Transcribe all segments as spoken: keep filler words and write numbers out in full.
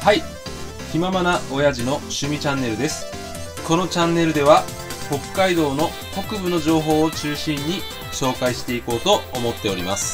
はい、気ままな親父の趣味チャンネルです。このチャンネルでは北海道の北部の情報を中心に紹介していこうと思っております。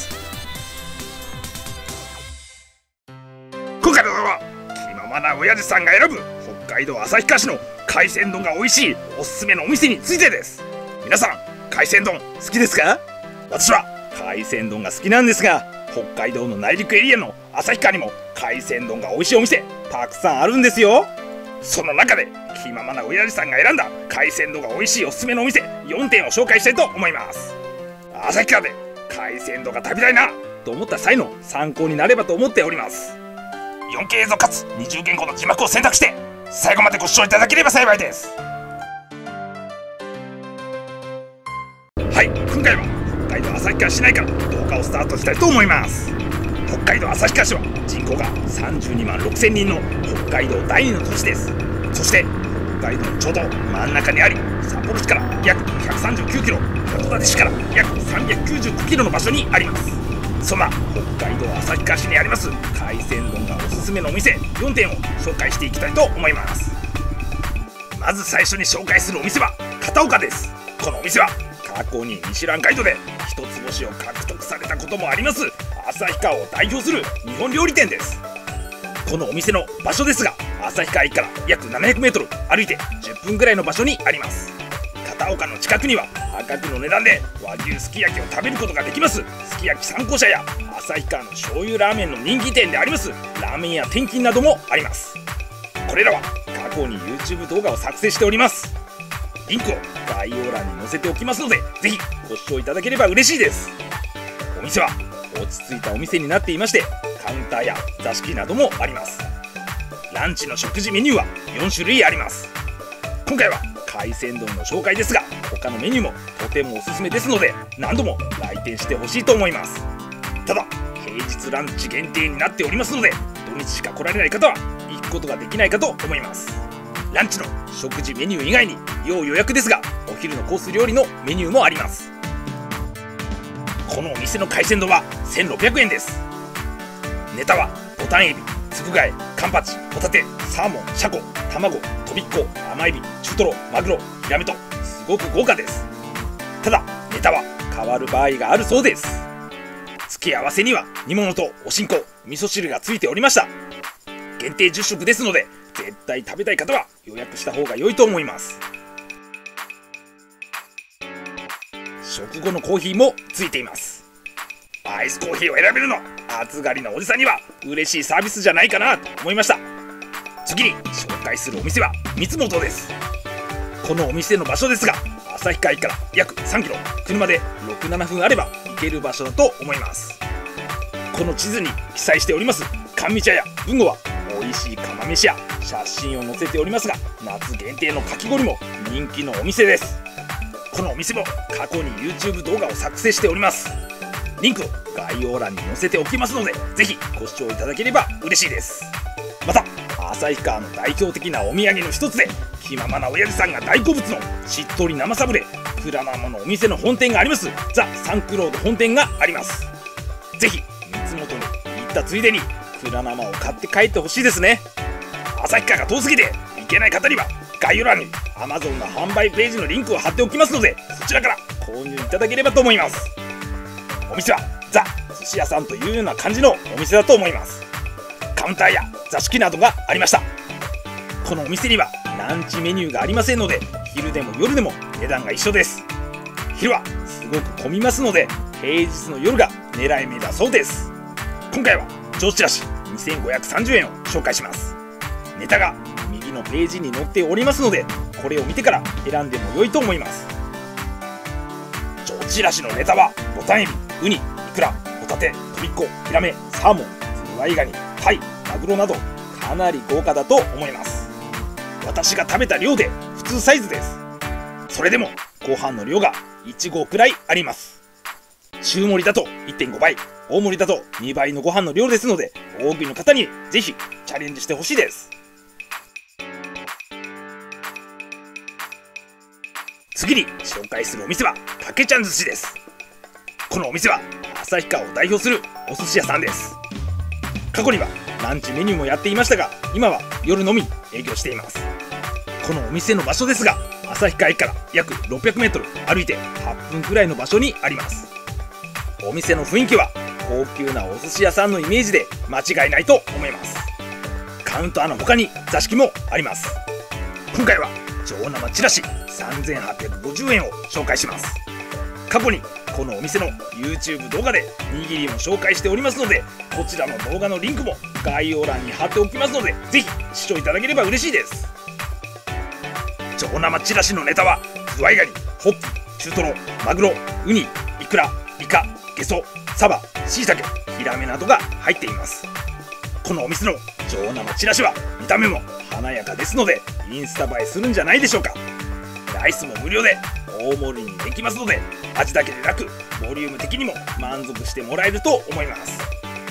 今回の動画は気ままな親父さんが選ぶ北海道旭川市の海鮮丼が美味しいおすすめのお店についてです。皆さん海鮮丼好きですか？私は海鮮丼が好きなんですが、北海道の内陸エリアの旭川にも海鮮丼が美味しいお店たくさんあるんですよ。その中で気ままな親父さんが選んだ海鮮丼が美味しいおすすめのお店よんてんを紹介したいと思います。旭川で海鮮丼が食べたいなと思った際の参考になればと思っております。 よんケー 映像かつにじゅう言語の字幕を選択して最後までご視聴いただければ幸いです。はい、今回は北海道旭川市内から動画をスタートしたいと思います。北海道旭川市は人口がさんじゅうにまんろくせんにんの北海道第二の都市です。そして北海道のちょうど真ん中にあり、札幌市から約ひゃくさんじゅうきゅうキロ、函館市から約さんびゃくきゅうじゅうごキロの場所にあります。そんな北海道旭川市にあります海鮮丼がおすすめのお店よんてんを紹介していきたいと思います。まず最初に紹介するお店は片岡です。このお店は過去にミシュランガイドで一つ星を獲得されたこともあります旭川を代表する日本料理店です。このお店の場所ですが、旭川駅から約ななひゃくメートル歩いてじゅっぷんぐらいの場所にあります。片岡の近くには破格の値段で和牛すき焼きを食べることができますすき焼き三幸舎や、旭川の醤油ラーメンの人気店でありますラーメン屋天金などもあります。これらは過去に YouTube 動画を作成しております。リンクを概要欄に載せておきますので、ぜひご視聴いただければ嬉しいです。お店は落ち着いたお店になっていまして、カウンターや座敷などもあります。ランチの食事メニューはよんしゅるいあります。今回は海鮮丼の紹介ですが、他のメニューもとてもおすすめですので、何度も来店してほしいと思います。ただ平日ランチ限定になっておりますので、土日しか来られない方は行くことができないかと思います。ランチの食事メニュー以外に要予約ですが、お昼のコース料理のメニューもあります。このお店の海鮮丼はせんろっぴゃくえんです。ネタはボタンエビ、つぶ貝え、カンパチ、ホタテ、サーモン、シャコ、卵、とびっこ、甘エビ、中トロ、マグロ、ヒラメとすごく豪華です。ただネタは変わる場合があるそうです。付け合わせには煮物とおしんこ、味噌汁がついておりました。限定じゅっしょくですので、絶対食べたい方は予約した方が良いと思います。食後のコーヒーもついています。アイスコーヒーを選べるの暑がりのおじさんには嬉しいサービスじゃないかなと思いました。次に紹介するお店は三つ元です。このお店の場所ですが、旭川駅から約さんキロ、車でろくななふんあれば行ける場所だと思います。この地図に記載しております甘味茶や文吾は美味しい釜飯や写真を載せておりますが、夏限定のかき氷も人気のお店です。このお店も過去に YouTube 動画を作成しております。リンクを概要欄に載せておきますので、ぜひご視聴いただければ嬉しいです。また旭川の代表的なお土産の一つで、気ままな親父さんが大好物のしっとり生サブレ、蔵生のお店の本店がありますザ・サンクロード本店があります。ぜひ三つ元に行ったついでに蔵生を買って帰ってほしいですね。旭川が遠すぎて行けない方には概要欄に Amazon の販売ページのリンクを貼っておきますので、そちらから購入いただければと思います。お店はザ・寿司屋さんというような感じのお店だと思います。カウンターや座敷などがありました。このお店にはランチメニューがありませんので、昼でも夜でも値段が一緒です。昼はすごく混みますので、平日の夜が狙い目だそうです。今回は上チラシにせんごひゃくさんじゅうえんを紹介します。ネタが右のページに載っておりますので、これを見てから選んでも良いと思います。上チラシのネタはボタンエビ、ウニ、イクラ、ホタテ、とびっこ、ヒラメ、サーモン、ズワイガニ、タイ、マグロなどかなり豪華だと思います。私が食べた量で普通サイズです。それでもご飯の量がいちごうくらいあります。中盛りだと いってんごばい、大盛りだとにばいのご飯の量ですので、大食いの方にぜひチャレンジしてほしいです。次に紹介するお店はたけちゃん寿司です。このお店は旭川を代表するお寿司屋さんです。過去にはランチメニューもやっていましたが、今は夜のみ営業しています。このお店の場所ですが、旭川駅から約ろっぴゃくメートル歩いてはっぷんくらいの場所にあります。お店の雰囲気は高級なお寿司屋さんのイメージで間違いないと思います。カウンターの他に座敷もあります。今回は上生ちらしさんぜんはっぴゃくごじゅうえんを紹介します。過去にこのお店の YouTube 動画で握りも紹介しておりますので、こちらの動画のリンクも概要欄に貼っておきますので、ぜひ視聴いただければ嬉しいです。上生ちらしのネタはズワイガニ、ホッキ、中トロ、マグロ、ウニ、イクラ、イカ、ゲソ、サバ、シイタケ、ヒラメなどが入っています。このお店の上生ちらしは見た目も華やかですので、インスタ映えするんじゃないでしょうか。ライスも無料で大盛りにできますので、味だけでなくボリューム的にも満足してもらえると思います。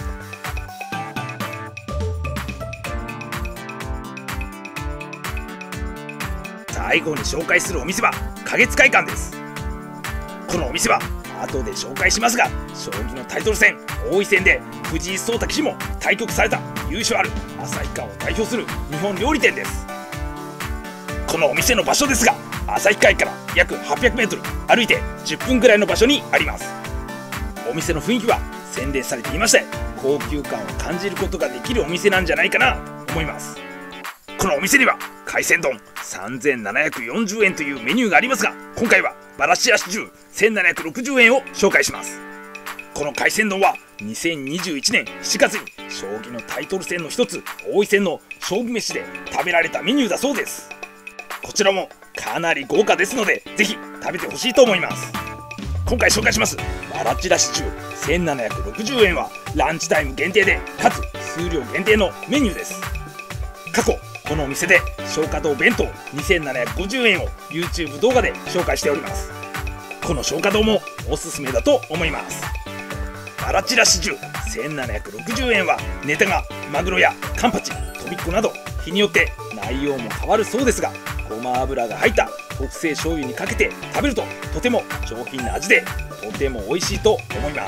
最後に紹介するお店は花月会館です。このお店は後で紹介しますが、将棋のタイトル戦王位戦で藤井聡太棋士も対局された由緒ある旭川を代表する日本料理店です。このお店の場所ですが、旭川駅から約はっぴゃくメートル歩いてじゅっぷんくらいの場所にあります。お店の雰囲気は洗練されていまして、高級感を感じることができるお店なんじゃないかなと思います。このお店には海鮮丼さんぜんななひゃくよんじゅうえんというメニューがありますが、今回はバラシアシ重せんななひゃくろくじゅうえんを紹介します。この海鮮丼はにせんにじゅういちねんしちがつに将棋のタイトル戦の一つ王位戦の勝負飯で食べられたメニューだそうです。こちらもかなり豪華ですので、ぜひ食べてほしいと思います。今回紹介しますバラチラシ重せんななひゃくろくじゅうえんはランチタイム限定でかつ数量限定のメニューです。過去このお店で松花堂弁当にせんななひゃくごじゅうえんを YouTube 動画で紹介しております。この松花堂もおすすめだと思います。バラチラシ重せんななひゃくろくじゅうえんはネタがマグロやカンパチ、とびっこなど日によって内容も変わるそうですが、ごま油が入った特製醤油にかけて食べるととても上品な味でとても美味しいと思います。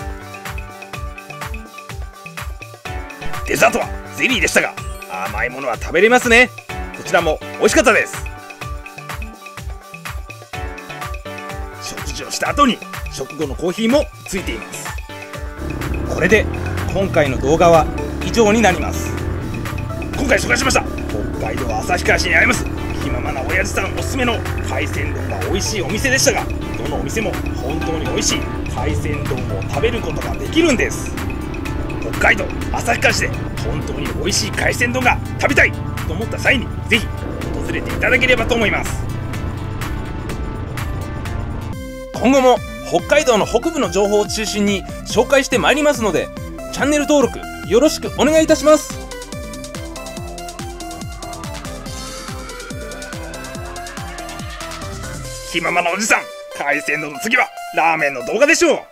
デザートはゼリーでしたが、甘いものは食べれますね。こちらも美味しかったです。食事をした後に食後のコーヒーもついています。これで今回の動画は以上になります。今回紹介しました北海道旭川市にあります気ままな親父さんおすすめの海鮮丼が美味しいお店でしたが、どのお店も本当に美味しい海鮮丼を食べることができるんです。北海道旭川市で本当に美味しい海鮮丼が食べたいと思った際にぜひ訪れていただければと思います。今後も北海道の北部の情報を中心に紹介してまいりますので、チャンネル登録よろしくお願いいたします。気ままなおじさん、海鮮丼の次はラーメンの動画でしょう。